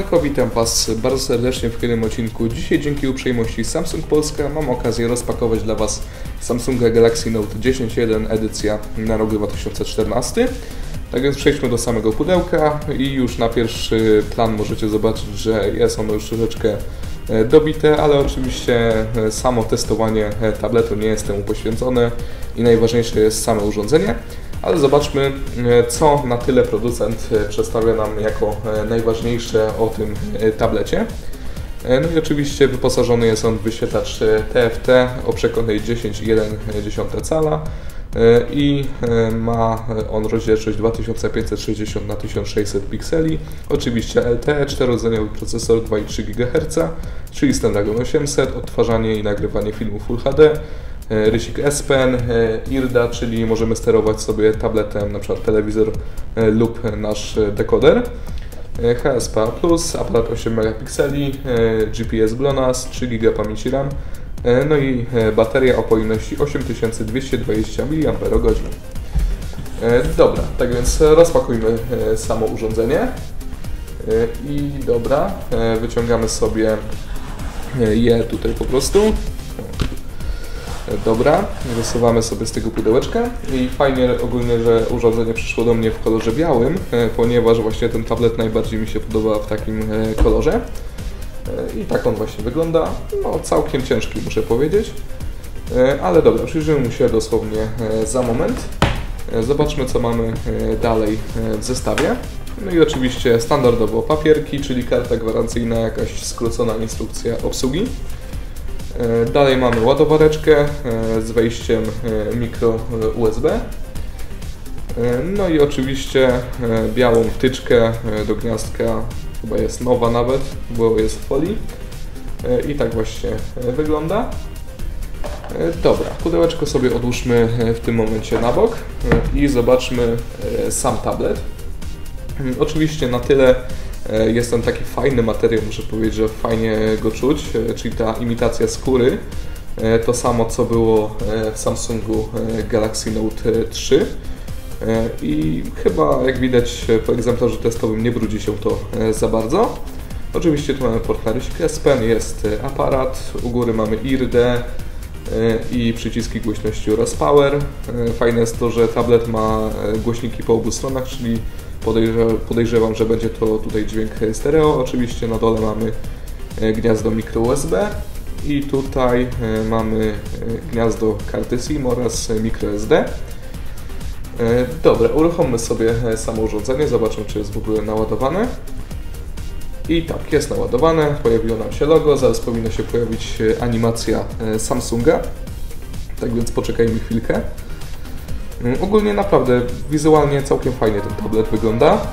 Siemanko, witam Was bardzo serdecznie w kolejnym odcinku. Dzisiaj dzięki uprzejmości Samsung Polska mam okazję rozpakować dla Was Samsunga Galaxy Note 10.1 edycja na rok 2014. Tak więc przejdźmy do samego pudełka i już na pierwszy plan możecie zobaczyć, że jest ono już troszeczkę dobite, ale oczywiście samo testowanie tabletu nie jest temu poświęcone i najważniejsze jest same urządzenie. Ale zobaczmy, co na tyle producent przedstawia nam jako najważniejsze o tym tablecie. No i oczywiście wyposażony jest on w wyświetlacz TFT o przekątnej 10,1 cala i ma on rozdzielczość 2560 na 1600 pikseli. Oczywiście LTE, 4-rdzeniowy procesor 2,3 GHz, czyli Snapdragon 800, odtwarzanie i nagrywanie filmu Full HD. Rysik S Pen, IRDA, czyli możemy sterować sobie tabletem, na przykład telewizor lub nasz dekoder. HSPA+, aparat 8 megapikseli, GPS GLONASS, 3 GB pamięci RAM, no i bateria o pojemności 8220 mAh. Dobra, tak więc rozpakujmy samo urządzenie i dobra, wyciągamy sobie je tutaj po prostu. Dobra, wysuwamy sobie z tego pudełeczka i fajnie ogólnie, że urządzenie przyszło do mnie w kolorze białym, ponieważ właśnie ten tablet najbardziej mi się podoba w takim kolorze. I tak on właśnie wygląda, no całkiem ciężki muszę powiedzieć, ale dobra, przyjrzymy mu się dosłownie za moment. Zobaczmy, co mamy dalej w zestawie. No i oczywiście standardowo papierki, czyli karta gwarancyjna, jakaś skrócona instrukcja obsługi. Dalej mamy ładowareczkę z wejściem mikro USB. No i oczywiście białą wtyczkę do gniazdka, chyba jest nowa nawet, bo jest w folii. I tak właśnie wygląda. Dobra, pudełeczko sobie odłóżmy w tym momencie na bok i zobaczmy sam tablet. Oczywiście na tyle jest ten taki fajny materiał, muszę powiedzieć, że fajnie go czuć, czyli ta imitacja skóry, to samo co było w Samsungu Galaxy Note 3 i chyba jak widać po egzemplarzu testowym nie brudzi się to za bardzo. Oczywiście tu mamy port na rysik S Pen, jest aparat, u góry mamy IRDE i przyciski głośności oraz power. Fajne jest to, że tablet ma głośniki po obu stronach, czyli podejrzewam, że będzie to tutaj dźwięk stereo. Oczywiście na dole mamy gniazdo micro USB i tutaj mamy gniazdo karty SIM oraz micro SD. Dobra, uruchommy sobie samo urządzenie, zobaczmy, czy jest w ogóle naładowane. I tak, jest naładowane, pojawiło nam się logo, zaraz powinna się pojawić animacja Samsunga. Tak więc poczekajmy chwilkę. Ogólnie naprawdę wizualnie całkiem fajnie ten tablet wygląda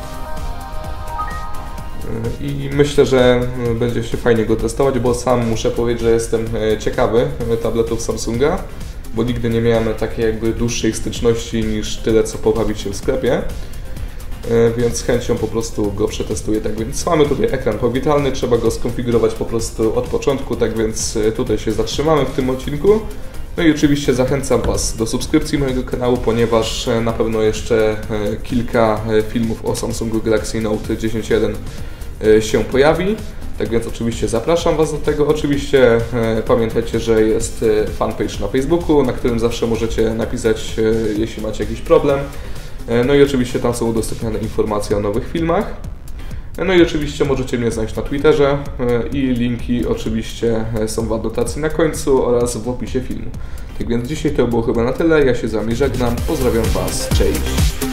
i myślę, że będzie się fajnie go testować, bo sam muszę powiedzieć, że jestem ciekawy tabletów Samsunga, bo nigdy nie miałem takiej jakby dłuższej styczności niż tyle, co pobawić się w sklepie, więc z chęcią po prostu go przetestuję. Tak więc mamy tutaj ekran powitalny, trzeba go skonfigurować po prostu od początku, tak więc tutaj się zatrzymamy w tym odcinku. No i oczywiście zachęcam Was do subskrypcji mojego kanału, ponieważ na pewno jeszcze kilka filmów o Samsungu Galaxy Note 10.1 się pojawi. Tak więc oczywiście zapraszam Was do tego. Oczywiście pamiętajcie, że jest fanpage na Facebooku, na którym zawsze możecie napisać, jeśli macie jakiś problem. No i oczywiście tam są udostępniane informacje o nowych filmach. No i oczywiście możecie mnie znaleźć na Twitterze i linki oczywiście są w anotacji na końcu oraz w opisie filmu. Tak więc dzisiaj to było chyba na tyle, ja się z Wami żegnam, pozdrawiam Was, cześć!